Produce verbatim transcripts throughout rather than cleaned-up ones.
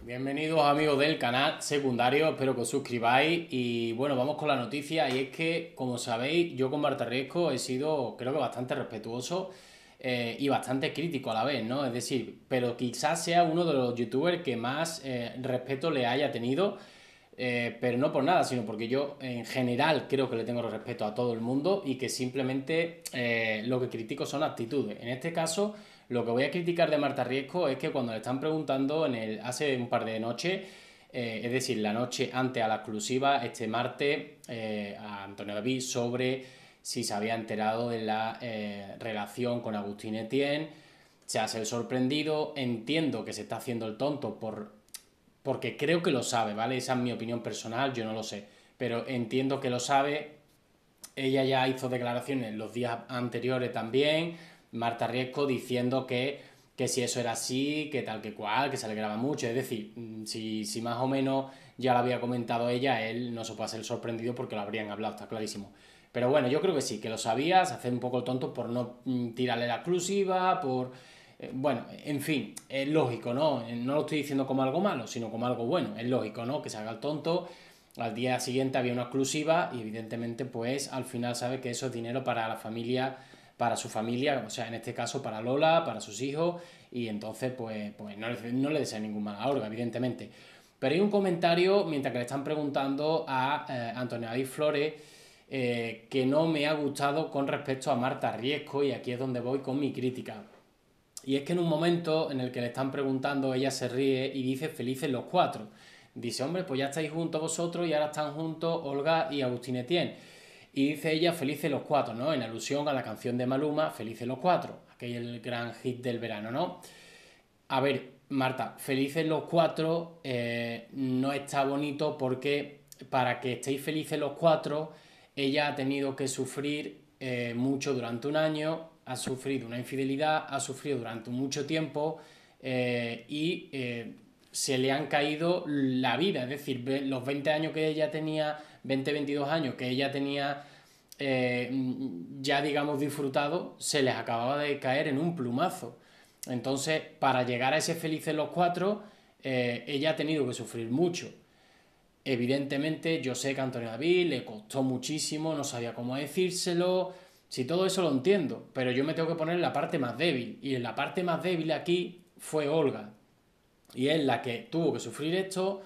Bienvenidos amigos del canal secundario, espero que os suscribáis y bueno, vamos con la noticia y es que, como sabéis, yo con Marta Riesco he sido, creo que bastante respetuoso eh, y bastante crítico a la vez, ¿no? Es decir, pero quizás sea uno de los youtubers que más eh, respeto le haya tenido, eh, pero no por nada, sino porque yo en general creo que le tengo respeto a todo el mundo y que simplemente eh, lo que critico son actitudes. En este caso, lo que voy a criticar de Marta Riesco es que cuando le están preguntando en el, hace un par de noches, eh, es decir, la noche antes a la exclusiva, este martes, eh, a Antonio David sobre si se había enterado de la eh, relación con Agustín Etienne. Se hace el sorprendido, entiendo que se está haciendo el tonto por porque creo que lo sabe, ¿vale? Esa es mi opinión personal, yo no lo sé, pero entiendo que lo sabe. Ella ya hizo declaraciones los días anteriores también, Marta Riesco diciendo que, que si eso era así, que tal que cual, que se alegraba mucho. Es decir, si, si más o menos ya lo había comentado ella, él no se puede hacer sorprendido porque lo habrían hablado, está clarísimo. Pero bueno, yo creo que sí, que lo sabía, se hace un poco el tonto por no tirarle la exclusiva, por... Eh, bueno, en fin, es lógico, ¿no? No lo estoy diciendo como algo malo, sino como algo bueno. Es lógico, ¿no? Que se haga el tonto. Al día siguiente había una exclusiva y evidentemente pues al final sabe que eso es dinero para la familia, para su familia, o sea, en este caso para Lola, para sus hijos, y entonces pues, pues no, le, no le desea ningún mal ahorro, evidentemente. Pero hay un comentario, mientras que le están preguntando a eh, Antonio David Flores, eh, que no me ha gustado con respecto a Marta Riesco, y aquí es donde voy con mi crítica. Y es que en un momento en el que le están preguntando, ella se ríe y dice felices los cuatro. Dice, hombre, pues ya estáis juntos vosotros y ahora están juntos Olga y Agustín Etienne. Y dice ella felices los cuatro, ¿no? En alusión a la canción de Maluma, Felices los cuatro, aquel gran hit del verano, ¿no? A ver, Marta, felices los cuatro eh, no está bonito porque para que estéis felices los cuatro, ella ha tenido que sufrir eh, mucho durante un año, ha sufrido una infidelidad, ha sufrido durante mucho tiempo eh, y eh, se le han caído la vida, es decir, los veinte años que ella tenía, veinte, veintidós años que ella tenía eh, ya digamos disfrutado, se les acababa de caer en un plumazo. Entonces, para llegar a ese felices los cuatro, eh, ella ha tenido que sufrir mucho. Evidentemente, yo sé que a Antonio David le costó muchísimo, no sabía cómo decírselo. Si todo eso lo entiendo, pero yo me tengo que poner en la parte más débil. Y en la parte más débil aquí fue Olga. Y es la que tuvo que sufrir esto,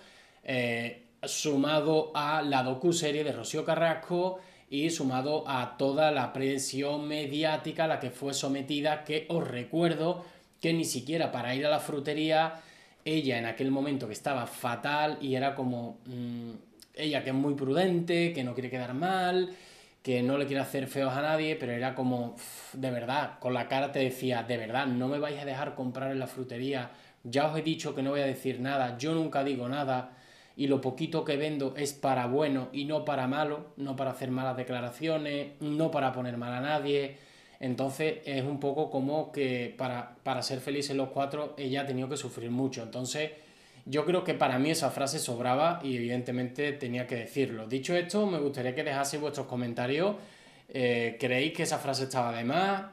eh, sumado a la docuserie de Rocío Carrasco y sumado a toda la presión mediática a la que fue sometida, que os recuerdo que ni siquiera para ir a la frutería, ella en aquel momento que estaba fatal y era como... Mmm, ella que es muy prudente, que no quiere quedar mal, que no le quiere hacer feos a nadie, pero era como, uff, de verdad, con la cara te decía, de verdad, no me vais a dejar comprar en la frutería, ya os he dicho que no voy a decir nada, yo nunca digo nada, y lo poquito que vendo es para bueno y no para malo, no para hacer malas declaraciones, no para poner mal a nadie. Entonces es un poco como que para, para ser felices los cuatro ella ha tenido que sufrir mucho. Entonces yo creo que para mí esa frase sobraba y evidentemente tenía que decirlo. Dicho esto, me gustaría que dejaseis vuestros comentarios. Eh, ¿Creéis que esa frase estaba de más?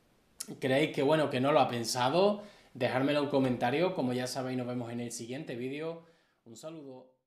¿Creéis que bueno, que no lo ha pensado? Dejármelo en un comentario. Como ya sabéis, nos vemos en el siguiente vídeo. Un saludo.